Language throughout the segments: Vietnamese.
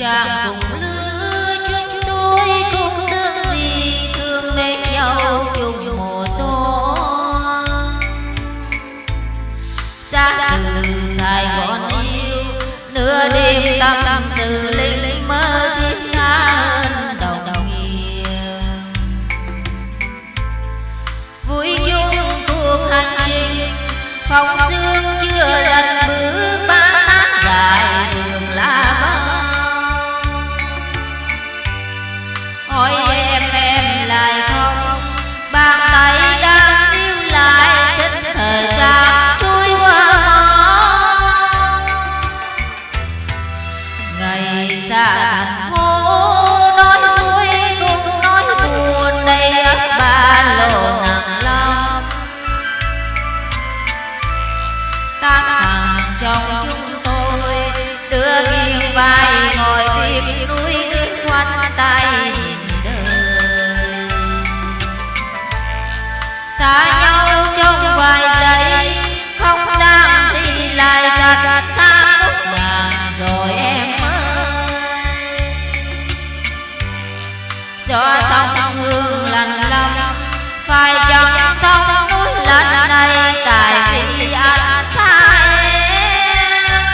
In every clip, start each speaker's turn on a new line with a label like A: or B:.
A: chàng cùng lứa chúng tôi cũng đơn vì thương mến nhau chung một tối. Xa từ Sài Gòn yêu nửa đêm tâm sự linh mơ thiết tha hơn đồng nghiệp. Vui chung cuộc hành trình phong sương chưa lần bước ba tháng dài đường lá vắng. Hỏi em lại không, bàn tay đang níu lại thích thời gian trôi qua. Ngày xa thành phố nói vui cũng nói buồn đầy ấp ba lô nặng lắm. Tan hàng trong chúng tôi đưa nghiêng vai ngồi tìm núi nước khoanh tay nhìn đời. Xa nhau trong vài giây không gian thì lại gạt xa ngút ngàn rồi em ơi. Gió sông hương lạnh lắm phải chăng sông núi lần này tại vì anh xa em.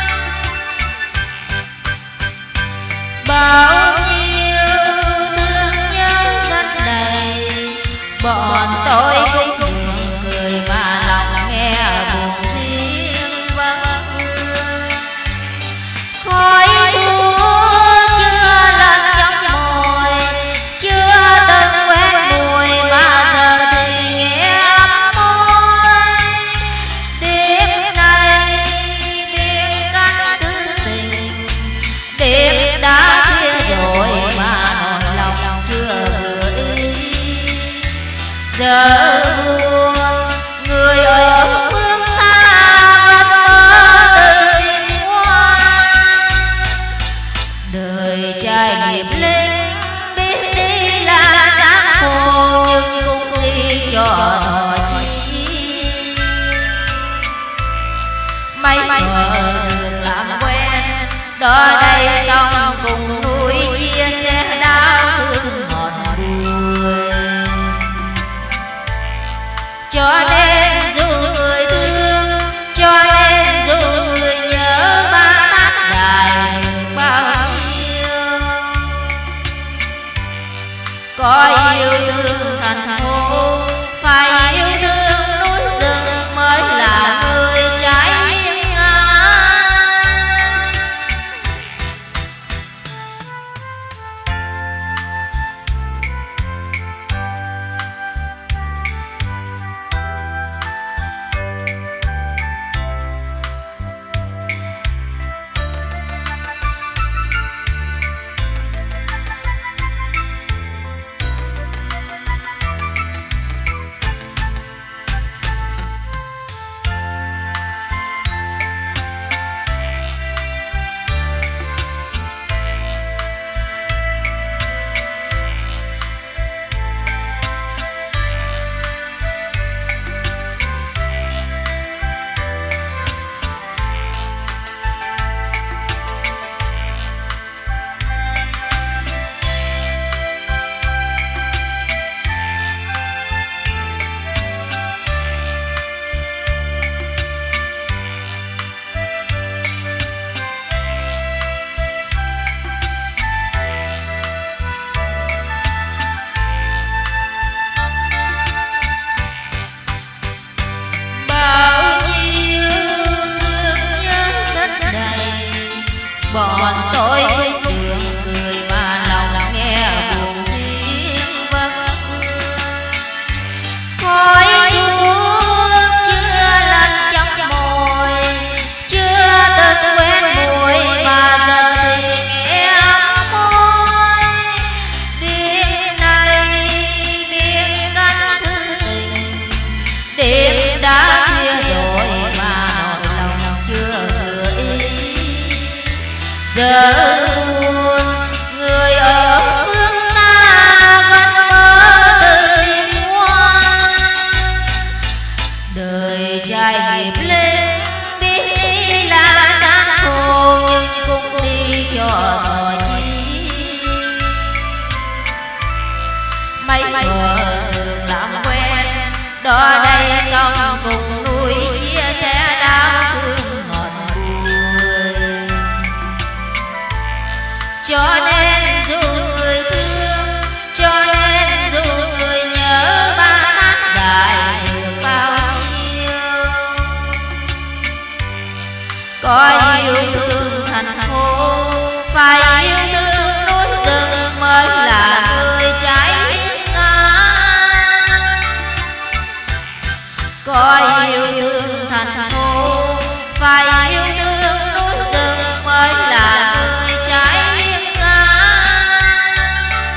A: Bao nhiêu thương nhớ rất đầy bọn tôi cũng thường cười mà lòng nghe buồn riêng vắng hương. Khói thuốc chưa lần trong môi chưa từng quen mùi mà giờ thì nghe ấm môi. Đêm nay biết cách thứ tình đêm đã khuya rồi mà nỗi lòng chưa gửi. Giờ buồn người ở phương xa vẫn mơ từ tìm hoa. Đời trai nghiệp linh biết đi là gian khổ nhưng cũng đi cho thọ chi. Mấy mờ đường làm quen đó đây xong cùng núi chia sẻ đau thương ngọt bùi. Cho nên dù người thương cho nên dù người nhớ ba tháng dài bao nhiêu. Có yêu thương thành phố phải yêu thương núi rừng mới là người trái nghiêng ngang. Bao nhiêu thương nhớ rất đầy bọn tôi cũng thường cười mà lòng nghe buồn riêng vắng hương. Khói thuốc chưa lần trong môi chưa từng quen mùi mà giờ thì nghe ấm môi. Đêm nay biết cách thứ tình đêm đã khuya rồi mà nỗi lòng chưa gửi. Giờ buồn người ở phương xa vẫn mơ từ tìm hoa. Đời trai nghiệp linh biết đi là gian khổ nhưng cũng đi cho thọ chi. mấy thuở làm quen, đó đây sông cùng núi chia sẻ đau thương ngọt bùi. Cho nên dù người thương, cho nên dù người nhớ, ba tháng dài được bao nhiêu. Có yêu thương thành phố, phải yêu thương núi rừng mới là người trái ngang. Có yêu thương thành phố, phải yêu thương núi rừng mới là người trái ngang.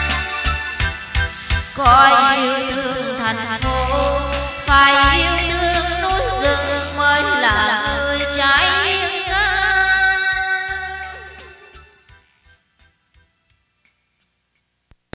A: Có yêu thương thành phố, phải yêu thương